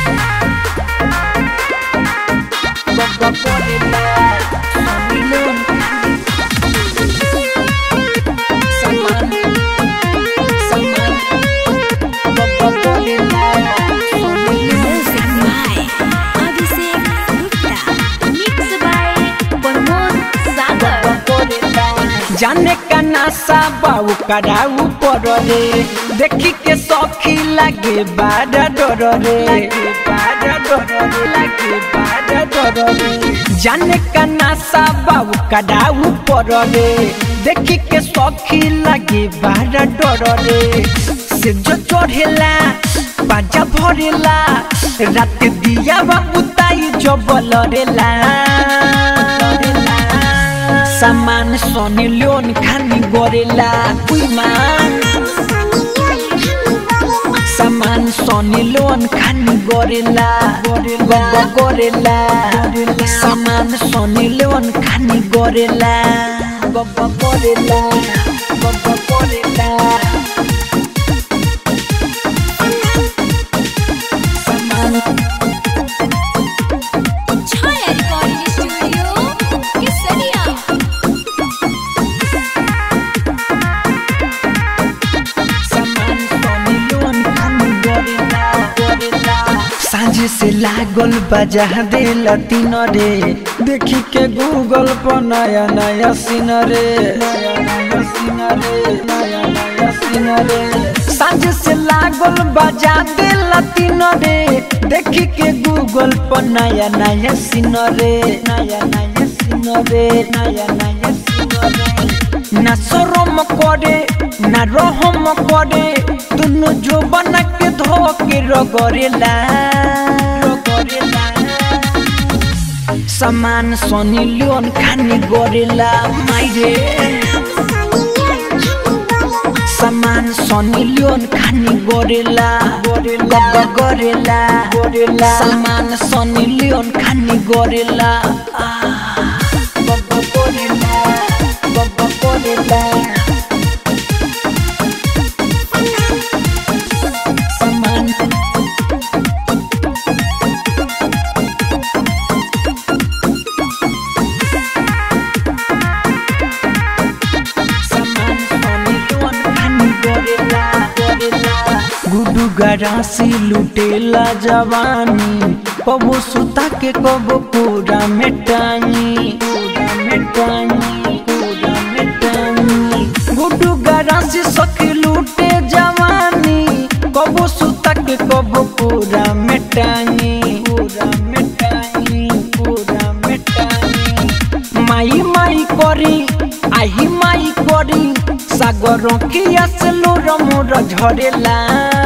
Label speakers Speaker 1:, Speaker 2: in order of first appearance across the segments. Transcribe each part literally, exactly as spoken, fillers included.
Speaker 1: जाने का नासा बाऊ कराऊ पर रे देखी के सखी लगे बाड़ा डर रे बाड़ा डर रे लगे बाड़ा डर रे जाने का नासा बाऊ कराऊ पर रे देखी के सखी लगे बाड़ा डर रे से जो चढ़ेला बाजा भरेला रात दिया बाबू ताई जो बलरेला सामान सोनी लोन खानी गोरेला कुइमा सामान सोनी लोन खानी गोरेला गोरेला गोरेला सामान सोनी लोन खानी गोरेला गोरेला गोरेला गोरेला सामान साझे से लागल बजा दे लतीन रे देखी के गूगल पर नया नया सीन रे नया नया सीन रे नया नया सीन रे साझे से लागल बजा दे लतीन रे देखी के गूगल पर नया नया सीन रे नया नया सीन रे नया नया सीन रे ना शरम करे ना रहम करे दुनु जो बना के धोके रगरेला सामान सोनी लोन खानी गोरेला माइरे सामान सोनी लोन खानी गोरेला गोरेला गोरेला गोरेला सामान सोनी लोन खानी गोरेला गोरेला गोरेला गुडू गरासी लुटेला जवानी कबो सुता के कबो पूरा में टांगी पूरा में टांगी पूरा में टांगी गुडू गरासी सखी लूटे जवानी कबो सुता के कबो पूरा में टांगी पूरा में टांगी पूरा में टांगी माई माई करी आई माई करी सागरों की असलो रमोर झरेला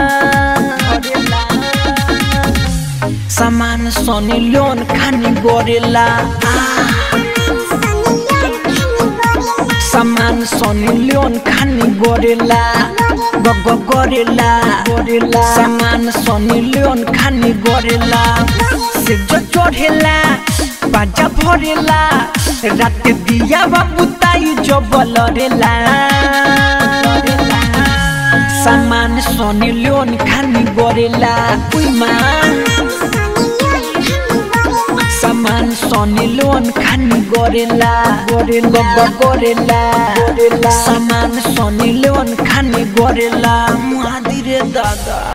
Speaker 1: सामान सोनी लोन खानी गोरेला सामान सोनी लोन खानी गोरेला गगो गोरेला गोरेला सामान सोनी लोन खानी गोरेला से जो चढ़ेला बाजा भरेला रात दिया बाबू ताई जो बलरेला सामान सोनी लोन खानी गोरेला कुइमा सामान सोनी लोन खानी गोरेला गोरेला गोरेला गोरेला सामान सोनी लोन खानी गोरेला मुहादिरे दादा।